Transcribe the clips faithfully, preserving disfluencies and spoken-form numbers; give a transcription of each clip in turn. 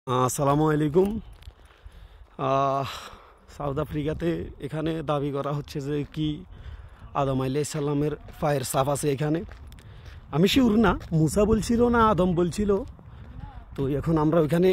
আসসালামু আলাইকুম। সাউথ আফ্রিকাতে এখানে দাবি করা হচ্ছে যে কি আদম আলাইহিস সালামের পায়ের ছাপ আছে এখানে। আমি শিওর না, মুসা বলছিল না আদম বলছিল। তো এখন আমরা ওইখানে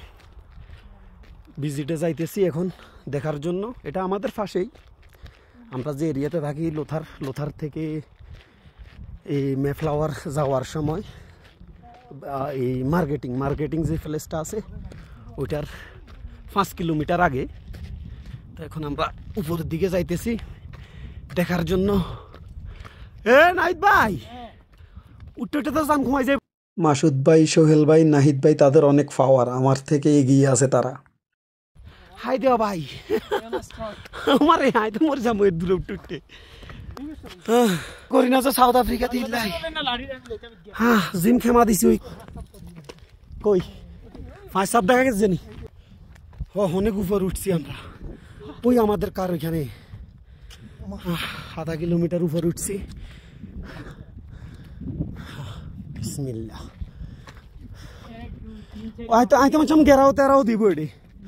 ভিজিটে যাইতেছি এখন দেখার জন্য। এটা আমাদের পাশেই, আমরা যে এরিয়াতে থাকি লোথার লোথার থেকে এই মেফ্লাওয়ার যাওয়ার সময় এই মার্কেটিং মার্কেটিং যে প্লেসটা আছে ওইটার পাঁচ কিলোমিটার আগে। তো এখন আমরা উপরের দিকে যাইতেছি দেখার জন্য। এ নাহিদ ভাই, উঠতে উঠতে তো জান ঘুমাই যায়। মাসুদ ভাই, সোহেল ভাই, নাহিদ ভাই তাদের অনেক পাওয়ার, আমার থেকে এগিয়ে আছে তারা। হাই দেওয়া ভাই, আমার হাই তো মরে যাবো এর দূরে উঠতে উঠতে। করি না তো সাউথ আফ্রিকাতে হ্যাঁ জিম খেমা দিছি ওই কই পাঁচ সাপ দেখা গেছে জানি। ও অনেক উপর উঠছি আমরা, ওই আমাদের কার ওইখানে আধা কিলোমিটার উপর উঠছি। বিসমিল্লাহ। আইতো আইতো মাঝে গেরাও তেরাও দিব এটি।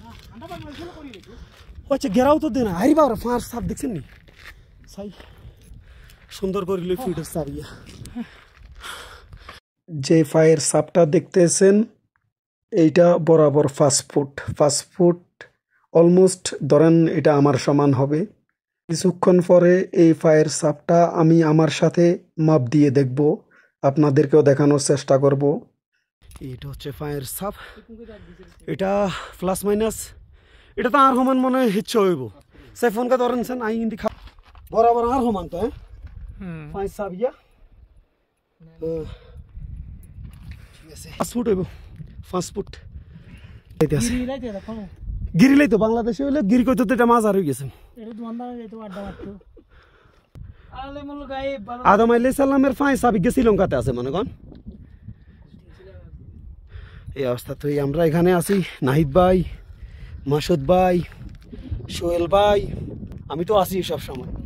আচ্ছা গেরাও তো দে না, হারি বাবা পাঁচ সাপ দেখছেন নি সাই সুন্দর করিল ফিটের সারিয়া। যে ফায়ার সাপটা দেখতেছেন এইটা বরাবর fast food fast food almost ধরেন এটা আমার সমান হবে। কিছুক্ষণ পরে এই ফায়ার সাপটা আমি আমার সাথে মাপ দিয়ে দেখব, আপনাদেরকেও দেখানোর চেষ্টা করব। এটা হচ্ছে ফায়ার সাপ, এটা প্লাস মাইনাস এটা তো আর সমান মনে হয় হিচ্ছ হইব। সে ফোনকে ধরেনছেন আই কিন্তু বরাবর আর সমান তো হ্যাঁ ফায়ার সাপ ইয়া ফাস্টফুড হইব ফাস্টফুড গিরিলাই তো বাংলাদেশে হইলে গিরি কইতো তো এটা মাজার হয়ে গেছে। আদম আলাইহিস সালামের ফায়ার সাপ গিয়ে শ্রীলঙ্কাতে আছে মনে করেন। এই অবস্থা তো আমরা এখানে আছি, নাহিদ ভাই, মাসুদ ভাই, সোহেল ভাই, আমি তো আছি সব সময়।